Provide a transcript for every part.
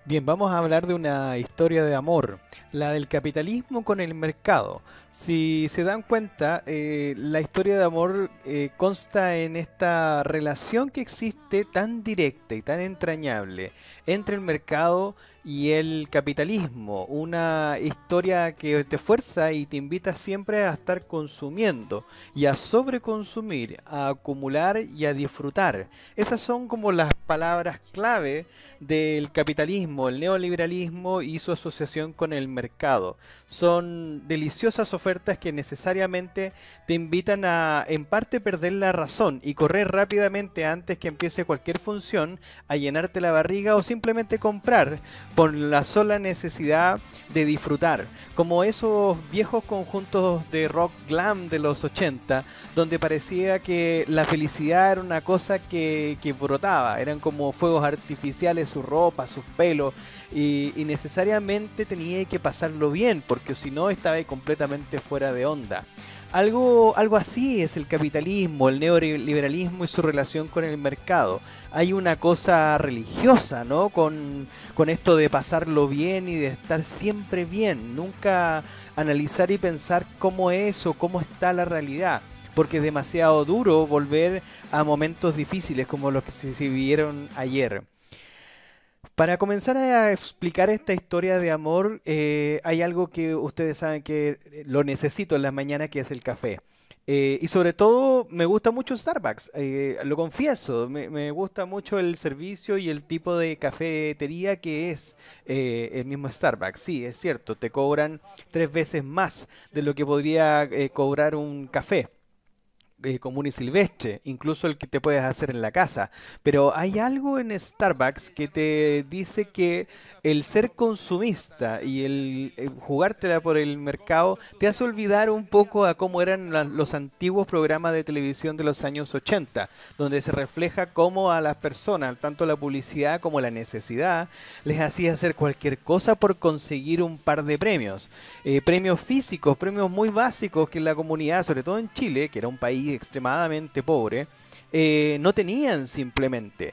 Bien, vamos a hablar de una historia de amor, la del capitalismo con el mercado. Si se dan cuenta, la historia de amor consta en esta relación que existe tan directa y tan entrañable entre el mercado y el capitalismo. Una historia que te fuerza y te invita siempre a estar consumiendo y a sobreconsumir, a acumular y a disfrutar. Esas son como las palabras clave del capitalismo, el neoliberalismo y su asociación con el mercado. Son deliciosas ofertas que necesariamente te invitan a, en parte, perder la razón y correr rápidamente antes que empiece cualquier función, a llenarte la barriga o simplemente comprar por la sola necesidad de disfrutar. Como esos viejos conjuntos de rock glam de los 80, donde parecía que la felicidad era una cosa que brotaba, eran como fuegos artificiales, su ropa, sus pelos, y necesariamente tenía que pasarlo bien, porque si no estaba completamente fuera de onda. Algo así es el capitalismo, el neoliberalismo y su relación con el mercado. Hay una cosa religiosa, ¿no? Con esto de pasarlo bien y de estar siempre bien. Nunca analizar y pensar cómo es o cómo está la realidad. Porque es demasiado duro volver a momentos difíciles como los que se vivieron ayer. Para comenzar a explicar esta historia de amor, hay algo que ustedes saben que lo necesito en las mañanas, que es el café. Y sobre todo me gusta mucho Starbucks, lo confieso, me gusta mucho el servicio y el tipo de cafetería que es el mismo Starbucks. Sí, es cierto, te cobran 3 veces más de lo que podría cobrar un café común y silvestre, incluso el que te puedes hacer en la casa. Pero hay algo en Starbucks que te dice que el ser consumista y el jugártela por el mercado te hace olvidar un poco a cómo eran los antiguos programas de televisión de los años 80, donde se refleja cómo a las personas, tanto la publicidad como la necesidad, les hacía hacer cualquier cosa por conseguir un par de premios. Premios físicos, premios muy básicos que la comunidad, sobre todo en Chile, que era un país extremadamente pobre, no tenían simplemente.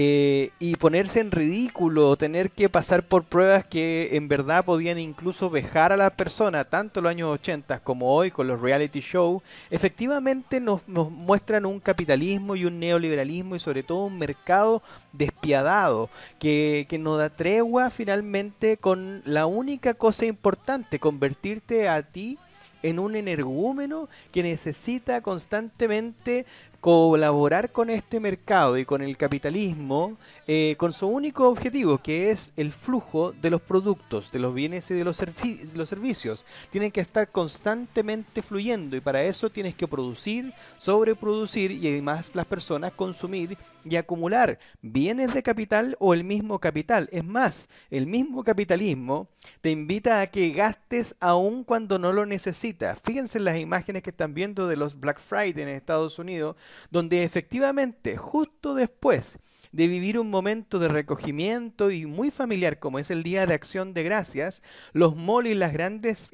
Y ponerse en ridículo, tener que pasar por pruebas que en verdad podían incluso vejar a la persona, tanto en los años 80 como hoy con los reality shows, efectivamente nos muestran un capitalismo y un neoliberalismo y sobre todo un mercado despiadado que no da tregua finalmente con la única cosa importante, convertirte a ti en un energúmeno que necesita constantemente colaborar con este mercado y con el capitalismo con su único objetivo, que es el flujo de los productos, de los bienes y de de los servicios. Tienen que estar constantemente fluyendo y para eso tienes que producir, sobreproducir y además las personas consumir y acumular bienes de capital o el mismo capital. Es más, el mismo capitalismo te invita a que gastes aun cuando no lo necesitas. Fíjense en las imágenes que están viendo de los Black Friday en Estados Unidos, donde efectivamente justo después de vivir un momento de recogimiento y muy familiar como es el Día de Acción de Gracias, los malls y las grandes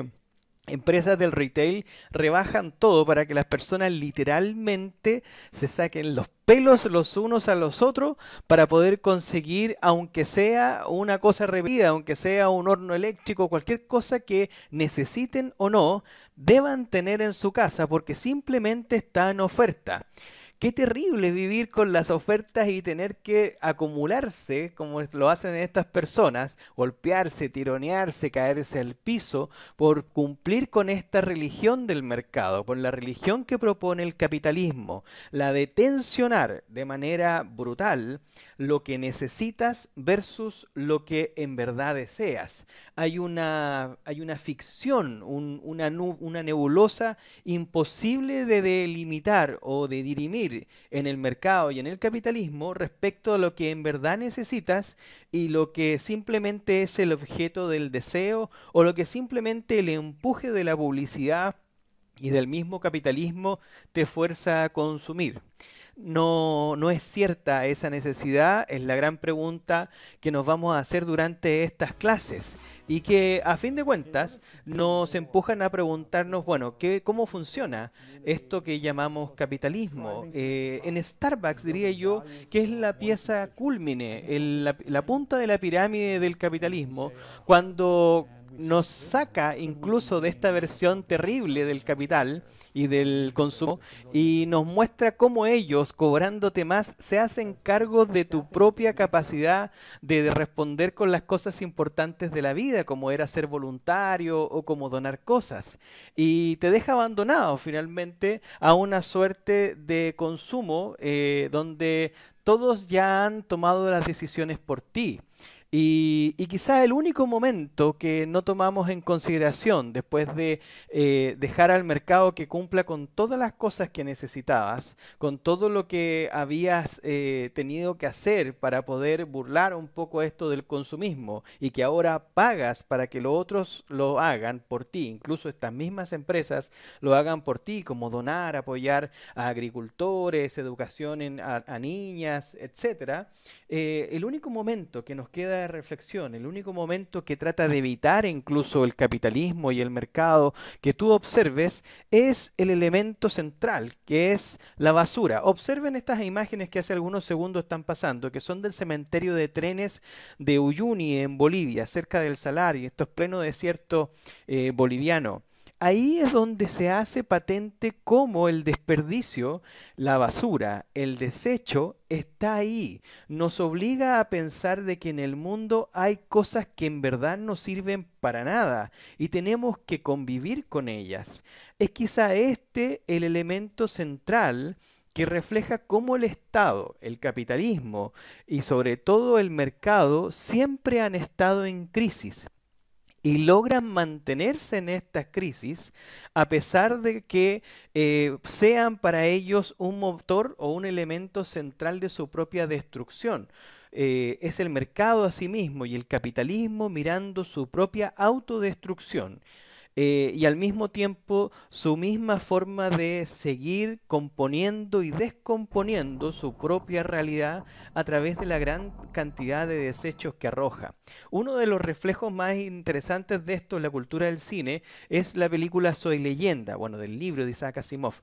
empresas del retail rebajan todo para que las personas literalmente se saquen los pelos los unos a los otros para poder conseguir, aunque sea una cosa repetida, aunque sea un horno eléctrico, cualquier cosa que necesiten o no, deban tener en su casa porque simplemente está en oferta. Qué terrible vivir con las ofertas y tener que acumularse, como lo hacen estas personas, golpearse, tironearse, caerse al piso por cumplir con esta religión del mercado, por la religión que propone el capitalismo, la de tensionar de manera brutal lo que necesitas versus lo que en verdad deseas. Hay una ficción, una nebulosa imposible de delimitar o de dirimir en el mercado y en el capitalismo respecto a lo que en verdad necesitas y lo que simplemente es el objeto del deseo o lo que simplemente el empuje de la publicidad y del mismo capitalismo te fuerza a consumir. no es cierta esa necesidad? Es la gran pregunta que nos vamos a hacer durante estas clases y que a fin de cuentas nos empujan a preguntarnos, bueno, ¿cómo funciona esto que llamamos capitalismo? En Starbucks diría yo que es la pieza cúlmine, la punta de la pirámide del capitalismo, cuando nos saca incluso de esta versión terrible del capital y del consumo y nos muestra cómo ellos, cobrándote más, se hacen cargo de tu propia capacidad de responder con las cosas importantes de la vida, como era ser voluntario o como donar cosas. Y te deja abandonado finalmente a una suerte de consumo donde todos ya han tomado las decisiones por ti. Y quizá el único momento que no tomamos en consideración después de dejar al mercado que cumpla con todas las cosas que necesitabas, con todo lo que habías tenido que hacer para poder burlar un poco esto del consumismo y que ahora pagas para que los otros lo hagan por ti, incluso estas mismas empresas lo hagan por ti, como donar, apoyar a agricultores, educación a niñas, etcétera. El único momento que nos queda de reflexión, el único momento que trata de evitar incluso el capitalismo y el mercado que tú observes es el elemento central, que es la basura. Observen estas imágenes que hace algunos segundos están pasando, que son del cementerio de trenes de Uyuni en Bolivia, cerca del Salar, y esto es pleno desierto boliviano. Ahí es donde se hace patente cómo el desperdicio, la basura, el desecho está ahí. Nos obliga a pensar de que en el mundo hay cosas que en verdad no sirven para nada y tenemos que convivir con ellas. Es quizá este el elemento central que refleja cómo el Estado, el capitalismo y sobre todo el mercado siempre han estado en crisis y logran mantenerse en estas crisis a pesar de que sean para ellos un motor o un elemento central de su propia destrucción. Es el mercado a sí mismo y el capitalismo mirando su propia autodestrucción. Y al mismo tiempo su misma forma de seguir componiendo y descomponiendo su propia realidad a través de la gran cantidad de desechos que arroja. Uno de los reflejos más interesantes de esto en la cultura del cine es la película Soy Leyenda, bueno, del libro de Isaac Asimov.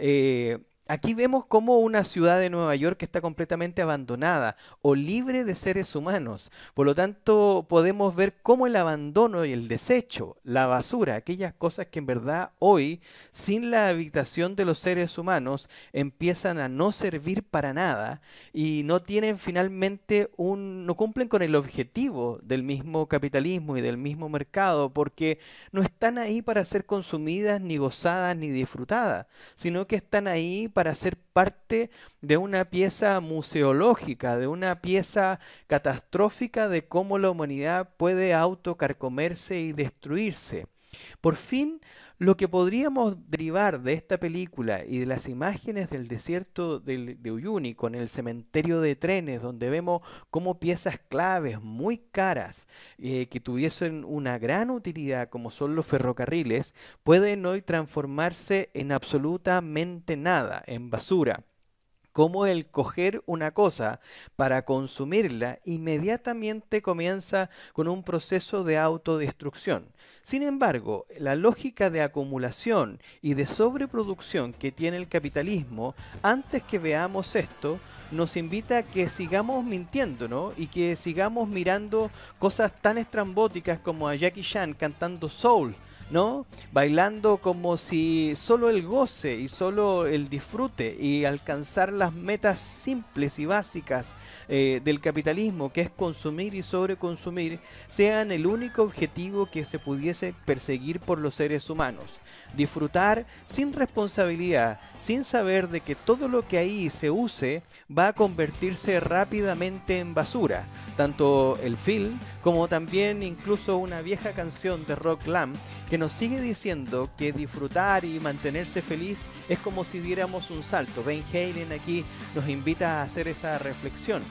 Aquí vemos cómo una ciudad de Nueva York está completamente abandonada o libre de seres humanos. Por lo tanto, podemos ver cómo el abandono y el desecho, la basura, aquellas cosas que en verdad hoy, sin la habitación de los seres humanos, empiezan a no servir para nada y no tienen finalmente no cumplen con el objetivo del mismo capitalismo y del mismo mercado, porque no están ahí para ser consumidas, ni gozadas, ni disfrutadas, sino que están ahí para ser parte de una pieza museológica, de una pieza catastrófica de cómo la humanidad puede autocarcomerse y destruirse. Por fin, lo que podríamos derivar de esta película y de las imágenes del desierto de Uyuni con el cementerio de trenes, donde vemos cómo piezas claves muy caras que tuviesen una gran utilidad, como son los ferrocarriles, pueden hoy transformarse en absolutamente nada, en basura. Como el coger una cosa para consumirla inmediatamente comienza con un proceso de autodestrucción. Sin embargo, la lógica de acumulación y de sobreproducción que tiene el capitalismo, antes que veamos esto, nos invita a que sigamos mintiendo, ¿no? Y que sigamos mirando cosas tan estrambóticas como a Jackie Chan cantando soul, ¿no? Bailando como si solo el goce y solo el disfrute y alcanzar las metas simples y básicas del capitalismo, que es consumir y sobreconsumir, sean el único objetivo que se pudiese perseguir por los seres humanos. Disfrutar sin responsabilidad, sin saber de que todo lo que ahí se use va a convertirse rápidamente en basura. Tanto el film como también incluso una vieja canción de Rock Lamb que nos sigue diciendo que disfrutar y mantenerse feliz es como si diéramos un salto. Van Halen aquí nos invita a hacer esa reflexión.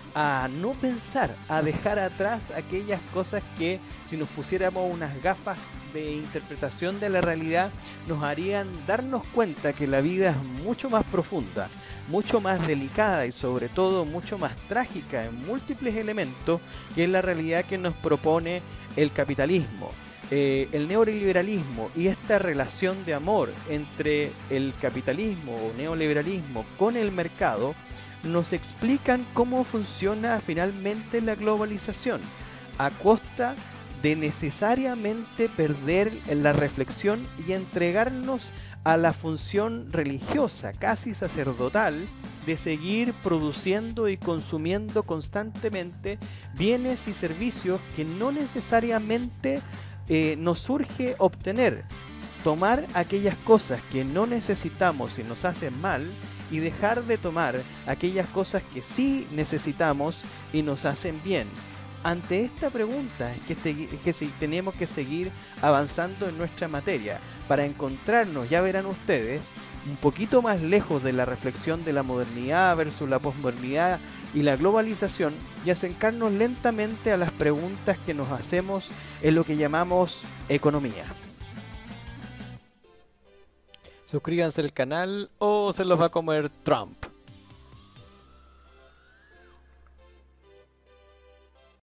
a no pensar, a dejar atrás aquellas cosas que, si nos pusiéramos unas gafas de interpretación de la realidad, nos harían darnos cuenta que la vida es mucho más profunda, mucho más delicada y sobre todo mucho más trágica en múltiples elementos, que es la realidad que nos propone el capitalismo. El neoliberalismo y esta relación de amor entre el capitalismo o neoliberalismo con el mercado nos explican cómo funciona finalmente la globalización, a costa de necesariamente perder la reflexión y entregarnos a la función religiosa, casi sacerdotal, de seguir produciendo y consumiendo constantemente bienes y servicios que no necesariamente nos surge obtener. Tomar aquellas cosas que no necesitamos y nos hacen mal, y dejar de tomar aquellas cosas que sí necesitamos y nos hacen bien. Ante esta pregunta es que si tenemos que seguir avanzando en nuestra materia para encontrarnos, ya verán ustedes, un poquito más lejos de la reflexión de la modernidad versus la posmodernidad y la globalización, y acercarnos lentamente a las preguntas que nos hacemos en lo que llamamos economía. Suscríbanse al canal o se los va a comer Trump.